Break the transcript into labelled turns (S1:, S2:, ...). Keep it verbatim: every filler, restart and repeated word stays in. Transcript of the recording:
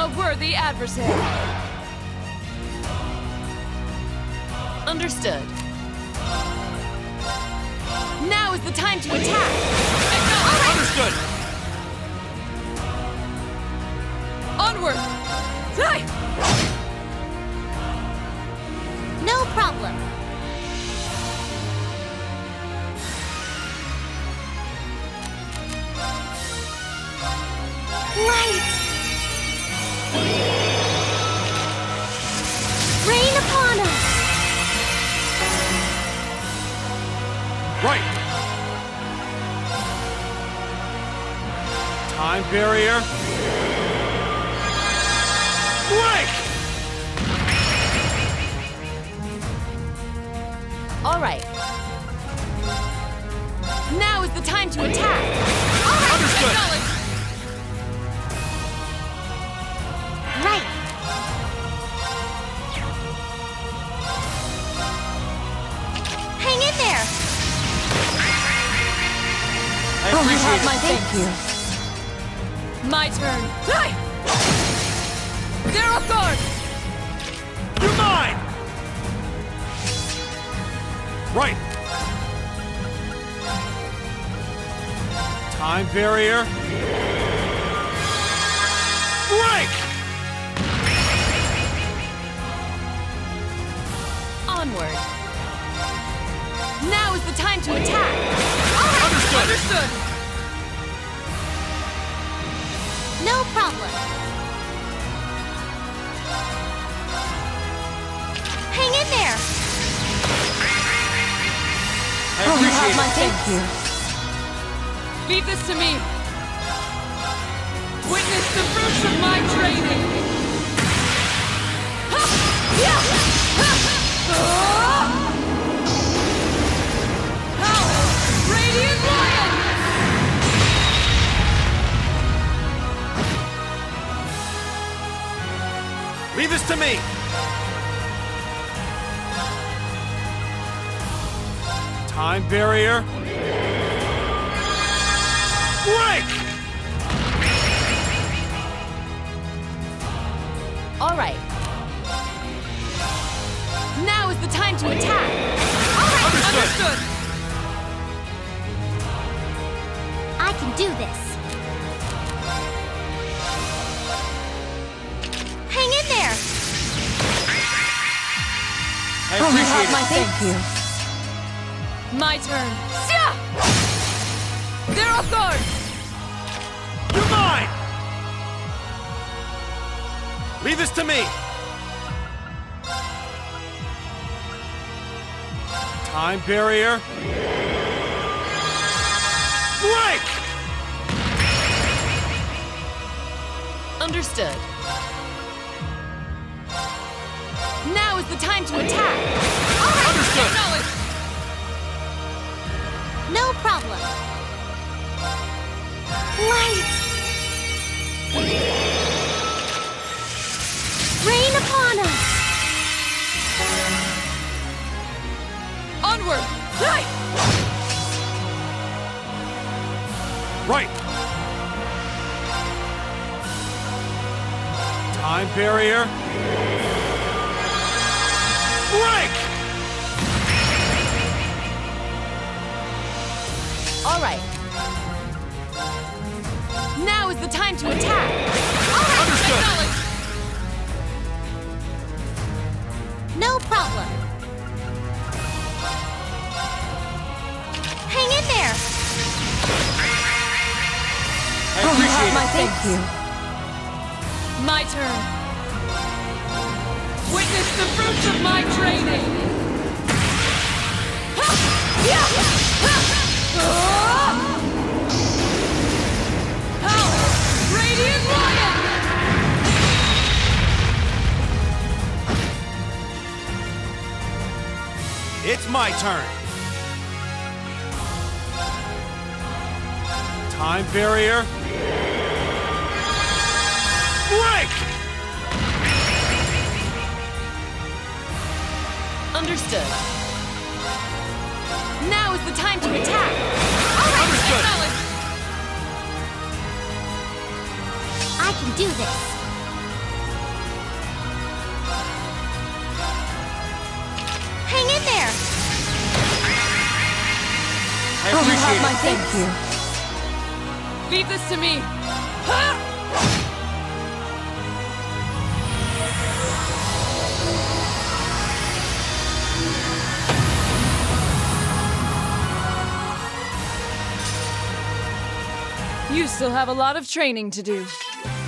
S1: a worthy adversary. Understood. Now is the time to attack. Right.
S2: Understood.
S1: Onward. Die.
S3: No problem. Light. Rain upon us.
S2: Right. Time barrier. Break!
S1: All right. Now is the time to attack. All right.
S2: Understood.
S1: Acknowledge.
S3: Right. Hang in there.
S2: I
S1: You
S2: appreciate
S1: have
S2: it.
S1: my thank you. My turn. Die! They're off guard!
S2: You're mine! Right. Time barrier. Break!
S1: Onward. Now is the time to attack. All right.
S2: Understood.
S1: Understood.
S3: No problem. Hang in there.
S2: I appreciate it.
S1: thank you. Leave this to me. Witness the fruits of my training. Ha! Yeah! Ha! Ah! Power! Radiant Lion!
S2: Leave this to me. Time barrier. Break!
S1: All right. Now is the time to attack. All right.
S2: Understood.
S1: Understood.
S3: I can do this. Hang in there.
S2: I appreciate it.
S1: thank you. My turn. Sia! They're off guard.
S2: You're mine! Leave this to me. Time barrier. Break!
S1: Understood. Now is the time to attack. All right.
S2: Understood.
S1: Acknowledge.
S3: No problem. Light. Rain upon us.
S1: Onward. Die!
S2: Right. Time barrier. Break!
S1: All right. Now is the time to attack. All right.
S2: Understood.
S1: Acknowledge.
S3: No problem. Hang in there.
S2: I appreciate it.
S1: thank you. My turn. Witness the fruits of my training. Ha! Yeah! Ha! Ah! Power! Radiant Lion!
S2: It's my turn. Time barrier. Break!
S1: Understood. Now is the time to attack. All right.
S2: Understood.
S1: Acknowledge.
S3: I can do this.
S2: appreciate
S1: my
S2: it.
S1: thank you. Leave this to me. Ha! You still have a lot of training to do.